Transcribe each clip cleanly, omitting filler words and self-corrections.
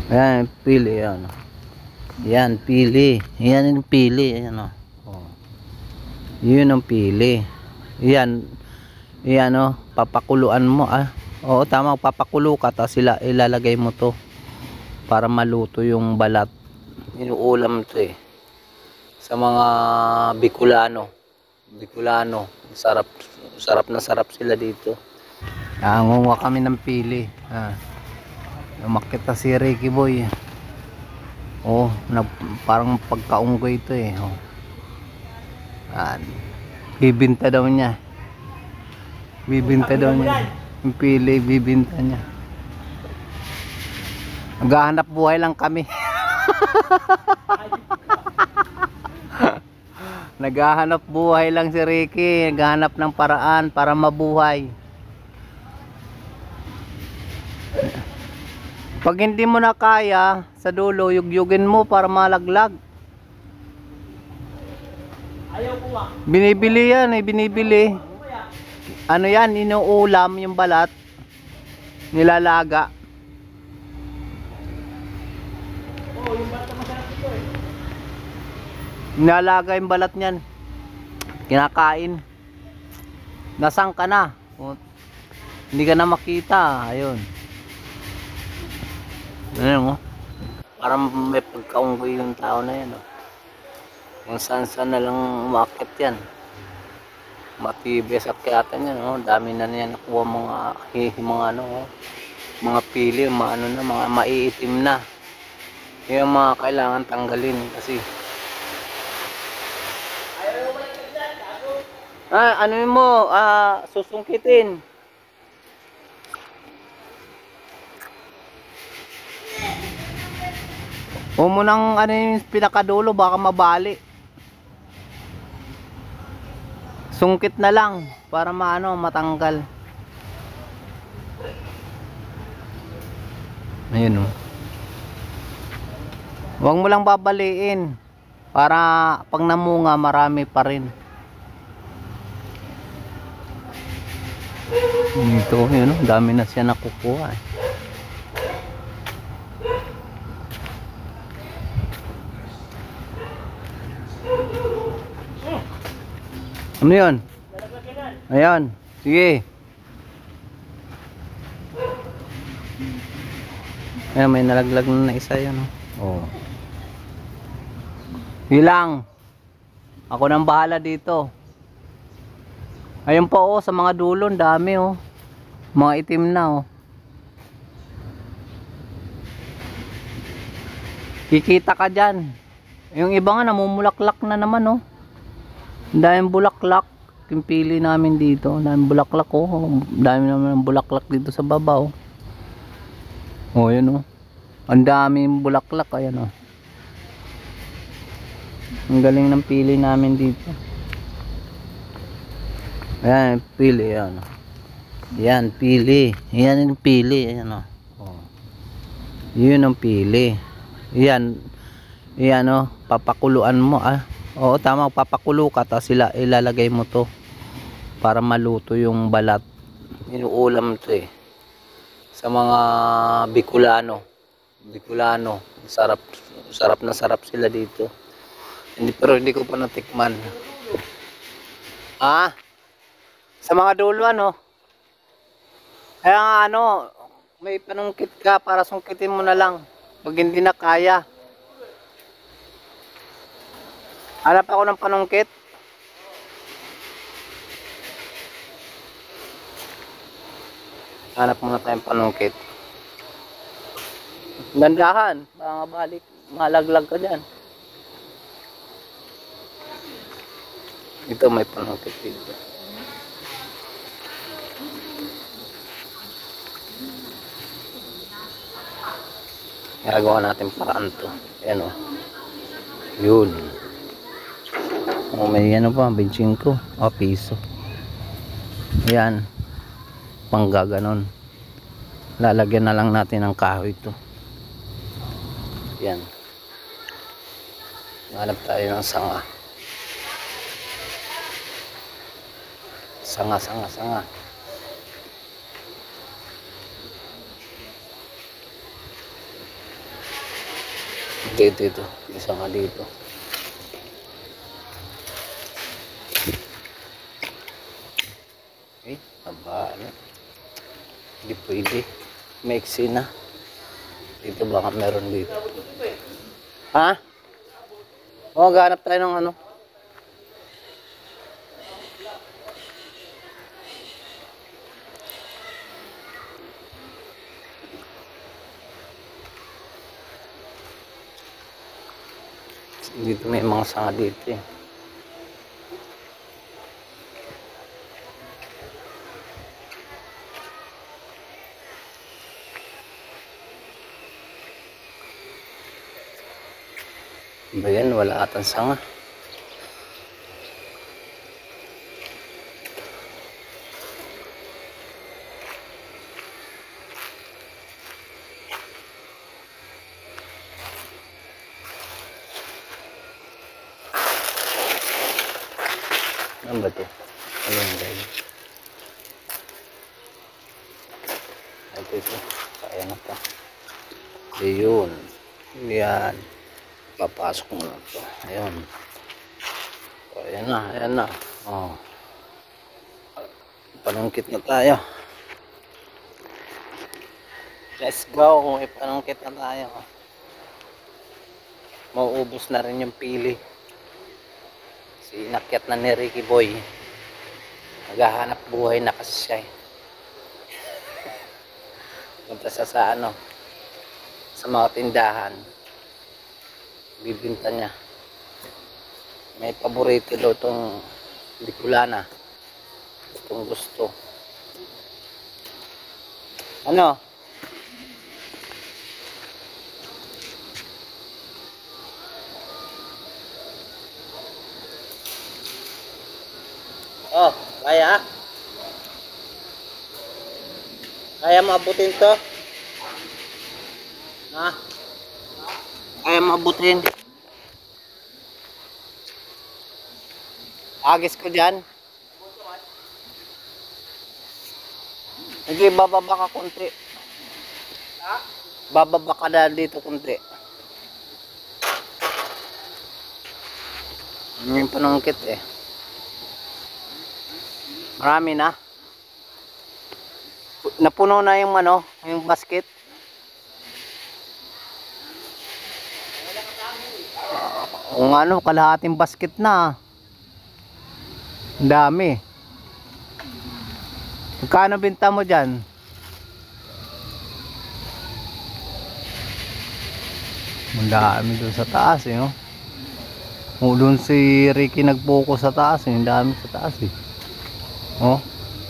Ayan, pili. Ayan. Yan, pili. Yan yung pili. Ayan o. Oh. Yun ang pili. Yan. Yan o. Papakuluan mo. Oo, tama. Papakulo ka. Tapos ilalagay mo to. Para maluto yung balat. Inuulam to eh. Sa mga Bicolano. Sarap. Sarap sila dito. Nangunguha kami ng pili. Umakyat na si Ricky Boy. Oh, parang pagkaunggoy ito eh. Oh. Bibinta daw niya. Yung pili, bibinta niya. Naghahanap buhay lang kami. Naghahanap buhay lang si Ricky. Naghahanap ng paraan para mabuhay. Pag hindi mo na kaya, sa dulo, yugyugin mo para malaglag. Ayaw ko nga. Binibili yan eh, binibili. Ano yan, inuulam yung balat. Nilalaga. Oo, yung balat na masarap ito eh. Nilalaga yung balat niyan. Kinakain. Nasang ka na. Hindi ka na makita. Ayun. Ano mo? Parang may pagkaunggoy yung tao na yan. Kung saan na lang umakit yan. Matibay sa akyatan yan. Dami na niya nakuha mga pili, mga maiitim na. Yung mga kailangan tanggalin kasi. Ano mo? Susungkitin. Huwag mo nang yung pinakadulo, baka mabali. Sungkit na lang para matanggal. Ayun o. Huwag mo lang babaliin para pag namunga marami pa rin. Ito, yun o, dami na siya nakukuha eh. Ano yun? Ayan, sige. Ayan, may nalaglag na isa yun. Oh. Hilang. Ako nang bahala dito. Ayun po sa mga dulon, dami mga itim na Kikita ka dyan. Yung iba nga namumulaklak na naman Daming bulaklak. Yung pili namin dito, daming bulaklak dami naman ng bulaklak dito sa baba yun ang daming bulaklak. Ayan ang galing ng pili namin dito. Ayan pili. Yan pili. Yan yung pili. Ayan yun ang pili. Yan papakuluan mo Oo, tama. Papakulo ka. Tapos ilalagay mo to para maluto yung balat. Inuulam to eh. Sa mga Bicolano. Sarap sila dito. Pero hindi ko pa natikman. Sa mga dulo Kaya nga may panungkit ka para sungkitin mo na lang. Pag hindi na kaya. Hanap ako ng panungkit. Hanap muna tayong panungkit. Gandahan. Baka balik. Malaglag ka dyan. Ito may panungkit dito. Gagawa natin paraan to. Ayan Yun. May pa, 25 piso. Yan. Panggaganon. Lalagyan na lang natin ng kahoy ito. Yan. Hanap tayo ng sanga. Sanga. Dito. Isa nga dito. Eh, aba, ano? Hindi pwede. Maiksi na. Dito baka meron dito. Ha? O, ganap tayo ng ano. Dito may mga sanga dito eh. Ba yan? Wala atang sanga. Ano ba ito? Ano yung guys? Ito. Kaya na pa. Ayun. Yan. Papasok mo na ito. Ayun. O, ayan na. Oh. Panungkit na tayo. Let's go. May panungkit na tayo. Mauubos na rin yung pili. Inakyat na ni Ricky Boy. Naghahanap buhay na kasi siya eh. Punta sa ano, sa mga tindahan. Bibinta niya. May paborito daw itong Bicolana. Itong gusto. Ano? Oh, kaya? Kaya maabutin to? Ha? Kaya maabutin? Agis ko dyan? Hindi, bababa ka konti. Ha? Bababa ka na dito konti. Yung panungkit eh. Marami na. Napuno na yung ano, yung basket. Kung ano, kalahating basket na. Ang dami. Magkano binta mo dyan? Ang dami doon sa taas eh, no? Doon si Ricky nag-focus sa taas eh. Ang dami sa taas eh. Oh.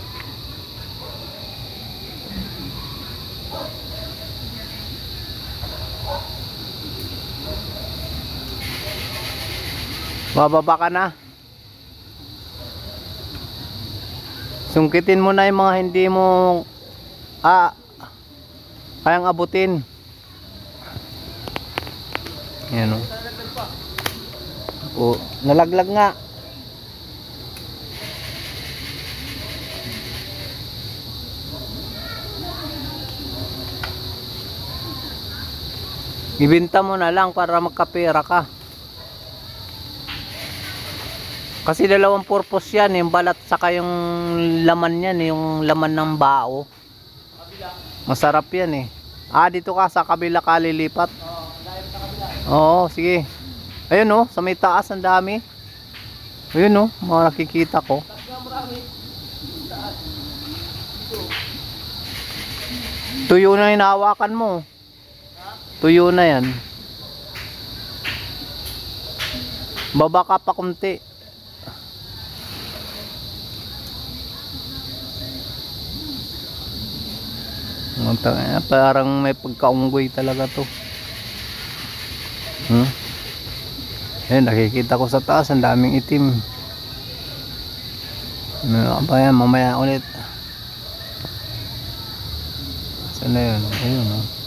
Bababa ka na. Sungkitin mo na yung mga hindi mo kayang abutin. Yan o. Oh, nalaglag nga. Ibenta mo na lang para magkapera ka. Kasi dalawang purpose yan, yung balat saka yung laman yan, yung laman ng bao. Masarap yan eh. Dito ka sa kabila ka lilipat. Oo, sige. Ayun oh, sa may taas ang dami. Ayun oh, mga nakikita ko. Tuyo na hinahawakan mo. Tuyo na yan. Baba ka pa kunti. Parang may pagkaunggoy talaga to. Ayun, nakikita ko sa taas ang daming itim. Ano ba yan? Mamaya ulit. Saan na yun? Ayun oh.